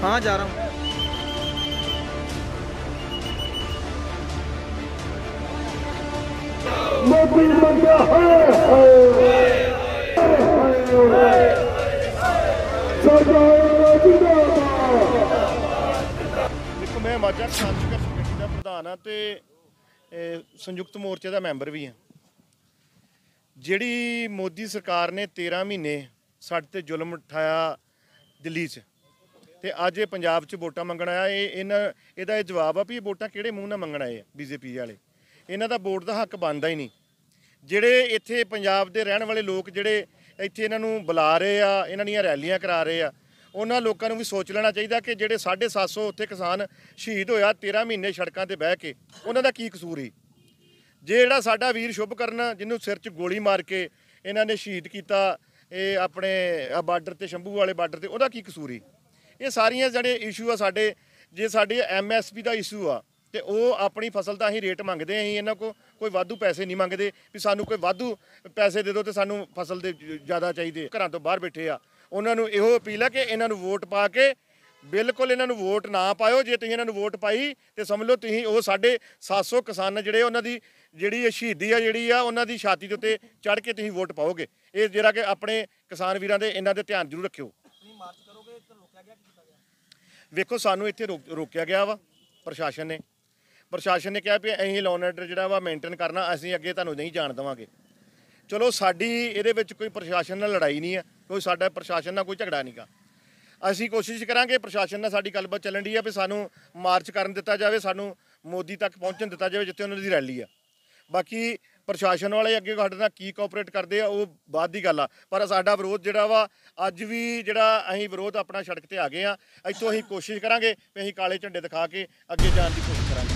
हाँ जा रहा हूँ। देखो मैं माਝा किसान संघर्ष कमेटी का प्रधान हाँ ते संयुक्त मोर्चे का मैंबर भी हाँ। ਜਿਹੜੀ ਮੋਦੀ ਸਰਕਾਰ ਨੇ 13 ਮਹੀਨੇ ਸਾਡੇ ਤੇ ਜ਼ੁਲਮ ਉਠਾਇਆ ਦਿੱਲੀ 'ਚ ਤੇ ਅੱਜ ਇਹ ਪੰਜਾਬ 'ਚ ਵੋਟਾਂ ਮੰਗਣ ਆਇਆ। ਇਹਦਾ ਇਹ ਜਵਾਬ ਆ ਵੀ ਇਹ ਵੋਟਾਂ ਕਿਹੜੇ ਮੂੰਹ ਨਾਲ ਮੰਗਣ ਆਏ ਆ ਬੀਜੇਪੀ ਵਾਲੇ। ਇਹਨਾਂ ਦਾ ਵੋਟ ਦਾ ਹੱਕ ਬਣਦਾ ਹੀ ਨਹੀਂ। ਜਿਹੜੇ ਇੱਥੇ ਪੰਜਾਬ ਦੇ ਰਹਿਣ ਵਾਲੇ ਲੋਕ ਜਿਹੜੇ ਇੱਥੇ ਇਹਨਾਂ ਨੂੰ ਬੁਲਾ ਰਹੇ ਆ, ਇਹਨਾਂ ਦੀਆਂ ਰੈਲੀਆਂ ਕਰਾ ਰਹੇ ਆ, ਉਹਨਾਂ ਲੋਕਾਂ ਨੂੰ ਵੀ ਸੋਚ ਲੈਣਾ ਚਾਹੀਦਾ ਕਿ ਜਿਹੜੇ 750 ਉੱਥੇ ਕਿਸਾਨ ਸ਼ਹੀਦ ਹੋਇਆ 13 ਮਹੀਨੇ ਸੜਕਾਂ ਤੇ ਬਹਿ ਕੇ, ਉਹਨਾਂ ਦਾ ਕੀ ਕਸੂਰ ਸੀ। ਜੇ ਜਿਹੜਾ ਸਾਡਾ ਵੀਰ ਸ਼ੁਭਕਰਨ ਜਿਹਨੂੰ ਸਿਰ 'ਚ ਗੋਲੀ ਮਾਰ ਕੇ ਇਹਨਾਂ ਨੇ ਸ਼ਹੀਦ ਕੀਤਾ ਇਹ ਆਪਣੇ ਬਾਰਡਰ ਤੇ ਸ਼ੰਭੂ ਵਾਲੇ ਬਾਰਡਰ ਤੇ, ਉਹਦਾ ਕੀ ਕਸੂਰ ਸੀ। ਇਹ ਸਾਰੀਆਂ ਜਿਹੜੇ ਇਸ਼ੂ ਆ ਸਾਡੇ, ਜੇ ਸਾਡੇ MSP ਦਾ ਇਸ਼ੂ ਆ ਤੇ ਉਹ ਆਪਣੀ ਫਸਲ ਦਾ ਅਸੀਂ ਰੇਟ ਮੰਗਦੇ, ਅਸੀਂ ਇਹਨਾਂ ਕੋ ਕੋਈ ਵਾਧੂ ਪੈਸੇ ਨਹੀਂ ਮੰਗਦੇ ਵੀ ਸਾਨੂੰ ਕੋਈ ਵਾਧੂ ਪੈਸੇ ਦੇ ਦਿਓ ਤੇ ਸਾਨੂੰ ਫਸਲ ਦੇ ਜ਼ਿਆਦਾ ਚਾਹੀਦੇ। ਘਰਾਂ ਤੋਂ ਬਾਹਰ ਬੈਠੇ ਆ, ਉਹਨਾਂ ਨੂੰ ਇਹੋ ਅਪੀਲ ਹੈ ਕਿ ਇਹਨਾਂ ਨੂੰ ਵੋਟ ਪਾ ਕੇ ਬਿਲਕੁਲ ਇਹਨਾਂ ਨੂੰ ਵੋਟ ਨਾ ਪਾਇਓ। ਜੇ ਤੁਸੀਂ ਇਹਨਾਂ ਨੂੰ ਵੋਟ ਪਾਈ ਤੇ ਸਮਝ ਲਓ ਤੁਸੀਂ ਉਹ 750 ਕਿਸਾਨ ਜਿਹੜੇ ਉਹਨਾਂ ਦੀ ਜਿਹੜੀ ਸ਼ਹੀਦੀ ਆ ਜਿਹੜੀ ਆ ਉਹਨਾਂ ਦੀ ਛਾਤੀ ਦੇ ਉੱਤੇ ਚੜ੍ਹ ਕੇ ਤੁਸੀਂ ਵੋਟ ਪਾਓਗੇ। ਇਹ ਜਿਹੜਾ ਕਿ ਆਪਣੇ ਕਿਸਾਨ ਵੀਰਾਂ ਦੇ ਇਹਨਾਂ ਦੇ ਧਿਆਨ ਜ਼ਰੂਰ ਰੱਖਿਓ। ਵੇਖੋ ਸਾਨੂੰ ਇੱਥੇ ਰੋਕਿਆ ਗਿਆ ਵਾ ਪ੍ਰਸ਼ਾਸਨ ਨੇ ਕਿਹਾ ਵੀ ਅਸੀਂ ਲਾਅ ਐਂਡ ਆਰਡਰ ਜਿਹੜਾ ਵਾ ਮੇਨਟੇਨ ਕਰਨਾ, ਅਸੀਂ ਅੱਗੇ ਤੁਹਾਨੂੰ ਨਹੀਂ ਜਾਣ ਦੇਵਾਂਗੇ। ਚਲੋ ਸਾਡੀ ਇਹਦੇ ਵਿੱਚ ਕੋਈ ਪ੍ਰਸ਼ਾਸਨ ਨਾਲ ਲੜਾਈ ਨਹੀਂ ਆ, ਕੋਈ ਸਾਡਾ ਪ੍ਰਸ਼ਾਸਨ ਨਾਲ ਕੋਈ ਝਗੜਾ ਨਹੀਂ ਗਾ। ਅਸੀਂ ਕੋਸ਼ਿਸ਼ ਕਰਾਂਗੇ ਪ੍ਰਸ਼ਾਸਨ ਨਾਲ ਸਾਡੀ ਗੱਲਬਾਤ ਚੱਲਣ ਦੀ ਆ ਵੀ ਸਾਨੂੰ ਮਾਰਚ ਕਰਨ ਦਿੱਤਾ ਜਾਵੇ, ਸਾਨੂੰ ਮੋਦੀ ਤੱਕ ਪਹੁੰਚਣ ਦਿੱਤਾ ਜਾਵੇ ਜਿੱਥੇ ਉਹਨਾਂ ਦੀ ਰੈਲੀ ਆ। ਬਾਕੀ ਪ੍ਰਸ਼ਾਸਨ ਵਾਲੇ ਅੱਗੇ ਸਾਡੇ ਨਾਲ ਕੀ ਕੋਆਪਰੇਟ ਕਰਦੇ ਆ ਉਹ ਬਾਅਦ ਦੀ ਗੱਲ ਆ, ਪਰ ਸਾਡਾ ਵਿਰੋਧ ਜਿਹੜਾ ਵਾ ਅੱਜ ਵੀ ਜਿਹੜਾ ਅਸੀਂ ਵਿਰੋਧ ਆਪਣਾ ਸੜਕ ਤੇ ਆ ਗਏ ਆ। ਇੱਥੋਂ ਅਸੀਂ ਕੋਸ਼ਿਸ਼ ਕਰਾਂਗੇ ਵੀ ਅਸੀਂ ਕਾਲੇ ਝੰਡੇ ਦਿਖਾ ਕੇ ਅੱਗੇ ਜਾਣ ਦੀ ਕੋਸ਼ਿਸ਼ ਕਰਾਂਗੇ।